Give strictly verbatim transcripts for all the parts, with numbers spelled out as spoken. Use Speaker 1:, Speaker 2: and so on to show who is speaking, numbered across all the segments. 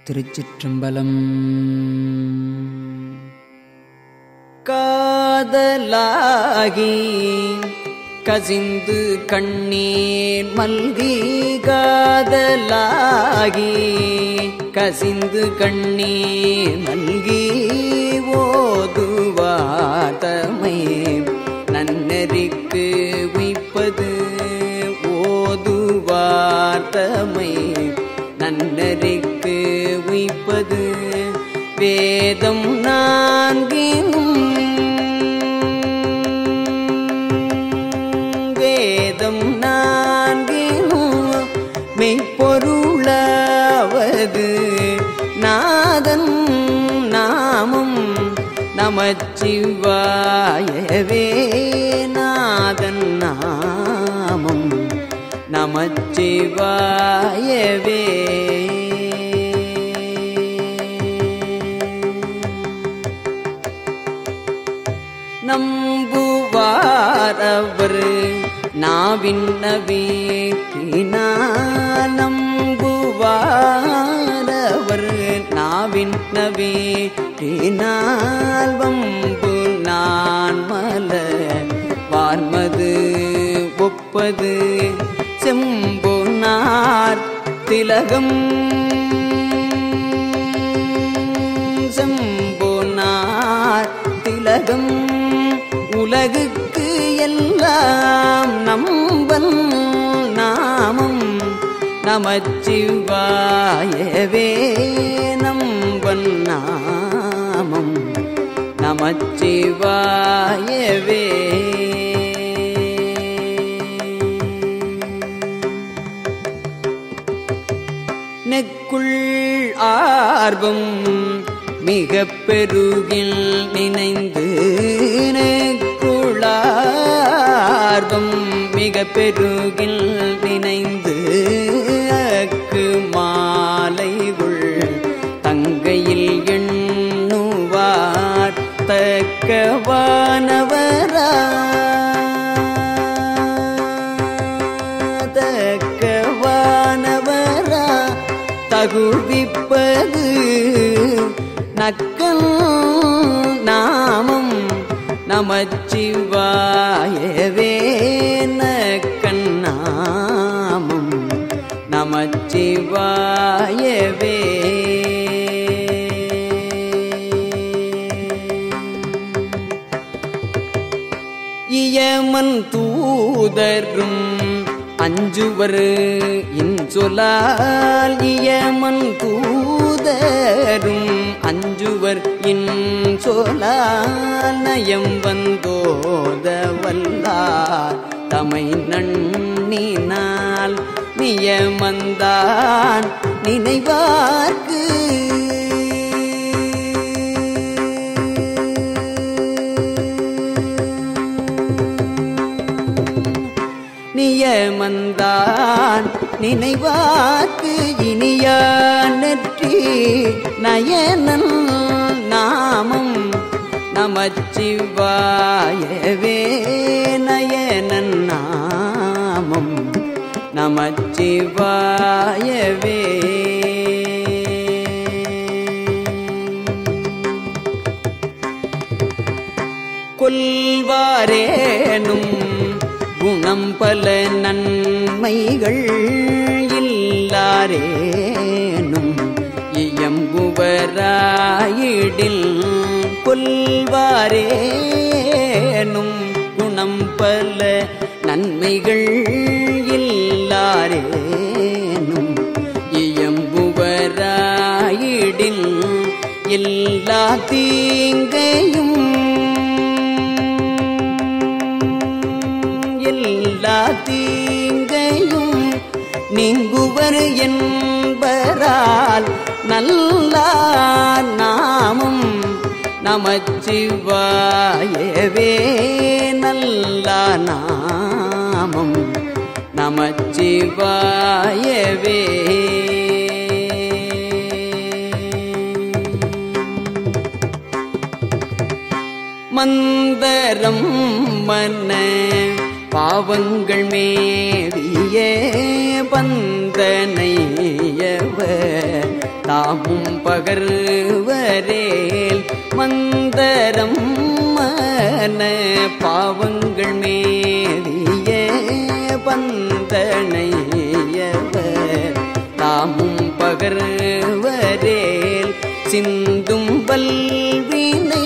Speaker 1: திருச்சிற்றம்பலம். காதலாகி கசிந்து கண்ணீர் மல்கி, காதலாகி கசிந்து கண்ணீர் மல்கி, ஓதுவாதமை நன்னெறிக்கு உய்ப்பது, ஓதுவார்த்தமை நன்னெறிக்கு உய்ப்பது, வேதம் நான்கினும் வேதம் நான்கினும் மெய்ப்பொருளாவது, நாதன் நாமம் நமச்சிவாயவே, நாதன் நாமம் நமச்சிவாயவே. நம்புவாரவர் நாவின் நவீட்டினால், நம்புவாரவர் நாவின் நவீட்டினால், வம்பு நான் மலர் வார்மது ஒப்பது, செம்பொனார் திலகம் செம்பொனார் திலகம், உலகுக்கு எல்லாம் நம்பன் நாமம் நமச்சிவாயவே, நம்பன் நாமம் நமச்சிவாயவே. நெக்குள் ஆர்வம் மிக பெருகில் நினைந்து, நெக்குளார்வம் மிக பெருகில் நினைந்து, அக்கு மாலைகுள் தங்கையில் எண்ணுவார் தக்கவானவரா, தக்கவானவரா தகுவிப்பது, நக்கல் நாமம் நமச்சிவாயவே, நக்கன் நாமம் நமச்சிவாயவே. இயமன் தூதரும் அஞ்சுவர் இன்சொலால், இயமன் தூதரும் அஞ்சுவர் இன்சொலால், நயம் வந்தோத வல்லார் தமை நண்ணினால், நியமந்தான் நினைவார்க்கு நியமந்தான் நினைவார்க்கு, இனியான் நெற்றி நயனன் நாமம் நமச்சிவாயவே, நயனன் நாமம் நமச்சிவாயவே. கொல்வாரேனும் குணம் பல நன்மைகள் இல்லாரேனும் இயம்புவராயிடில், கொல்வாரேனும் குணம் பல நன்மைகள் இல்லாரேனும் இயம்புவராயிடில், எல்லா தீங்கையும் எல்லா தீங்கையும் நீங்குவர் என்பரால், நல்லார் நாமம் நமச்சிவாயவே, நல்லார் நாமம் நமச்சிவாயவே. மந்தரம் மன்ன பாவங்கள் மேவிய பந்தனையவர் தாமும் பகர்வரேல் மந்தரம் மன பாவங்கள் மேவிய பந்தனையவர் தாமும் பகர்வரேல் சிந்தும் வல்வினை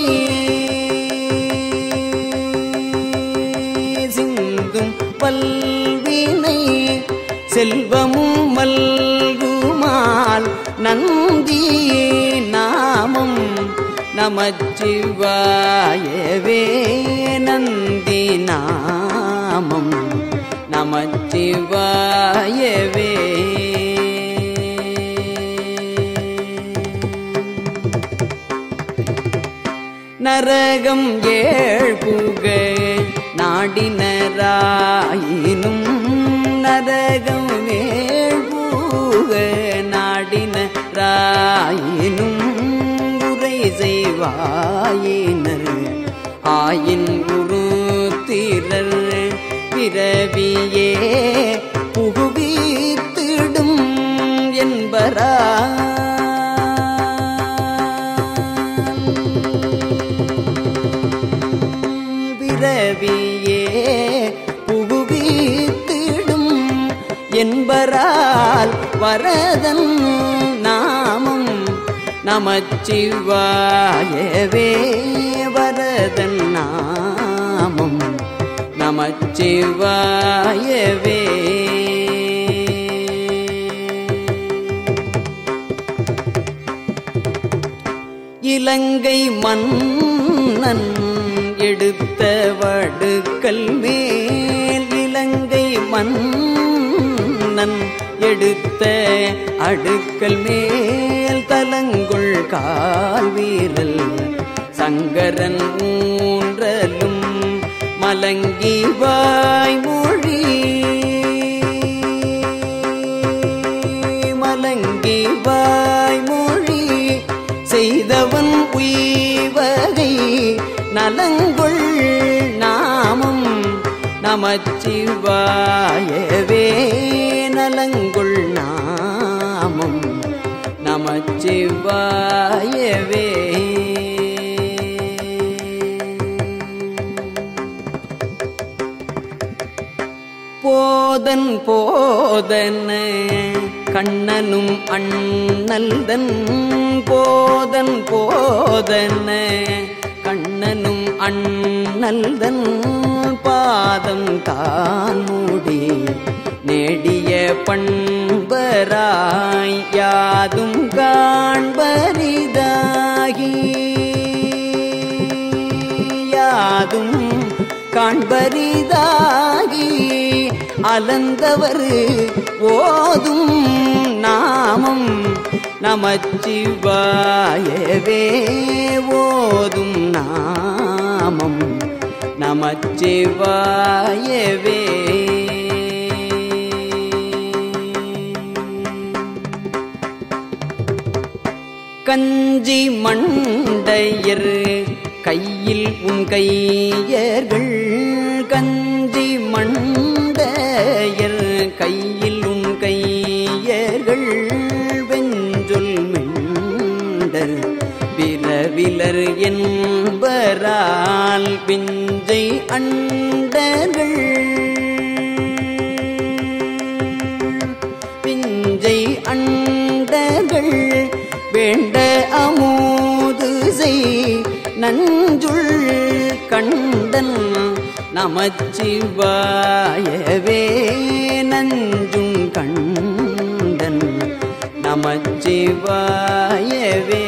Speaker 1: சிந்தும் வல்வினை செல்வமும் மல்குமால் நந்தி நாமம் நமச்சிவாயவே நந்தி நாமம் நமச்சிவாயவே நரகம் ஏழ்புக நாடினராயினும் நரகம் ஏழ்புக நாடினராயினும் உரை செய்வாயினர் ஆயின் உருத்திரர் பிறவியே புகுவித்திடும் என்பரா பிறவியே புகுவித்திடும் என்பரால் வரதன் நாமம் நமச்சிவாயவே வரதன் நாமம் நமச்சிவாயவே இலங்கை மன்னன் எடுத்த வடுக்கல் மேல் இலங்கை மன்னன் எடுத்த அடுக்கல் மேல் தலங்குள் கால் வீரல் சங்கரன் ஊன்றலும் மலங்கி வாய்மொழி மலங்கி வாய்மொழி செய்தவன் உய்வகை நலங்குள் நாமம் நமச்சிவாயவே நலங்குள் நாமம் நமச்சிவாயவே போதன் போதன கண்ணனும் அண்ணல்தன் போதன் போதன கண்ணனும் அண்ணல்தன் பாதம் தான் மூடி நெடிய பண்பராய் யாதும் காண்பரிதாகி யாதும் காண்பரிதாகி அலந்தவர் ஓதும் நாமம் நமச்சிவாயவே ஓதும் நாமம் நமச்சிவாயவே கஞ்சி மண்டையர் கையில் உன் கையர்கள் கஞ்சி மண்டையர் கையில் உன் கையர்கள் வெஞ்சொல் மெண்டர் விரவிலர் என்பரால் பிஞ்சை அண்டர்கள் பிஞ்சை அண்டர்கள் வேண்ட அமோது செய் நஞ்சுள் கண்டன் நமச்சிவாயவே நஞ்சும் கண்டன் நமச்சிவாயவே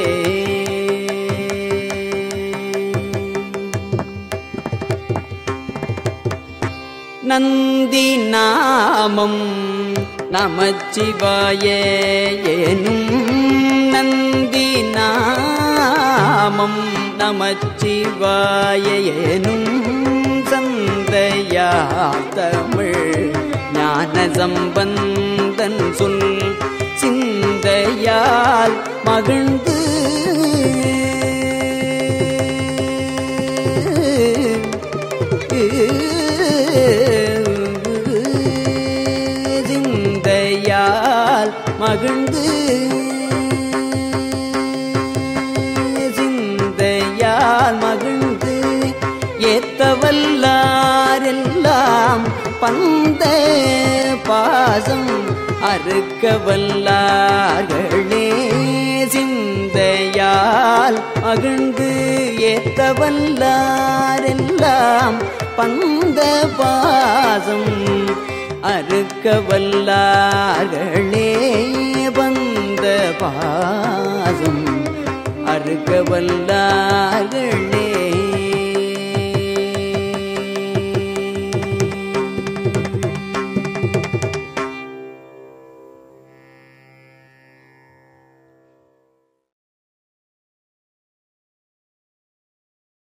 Speaker 1: நந்தி நாமம் நமச்சிவாய எனும் நந்தி நாமம் நமச்சிவாய எனும் சந்தையா தமிழ் ஞான சம்பந்தன் சொல் சிந்தையால் மகிழ்ந்து
Speaker 2: Yeah.
Speaker 1: பந்த பாசம் அறுக்க வல்லார்களே சிந்தையால் மகிழ்ந்து ஏத்த வல்லாரெல்லாம் பந்த பாசம் அறுக்க வல்லார்களே பந்த பாசம் அறுக்க வல்லார்களே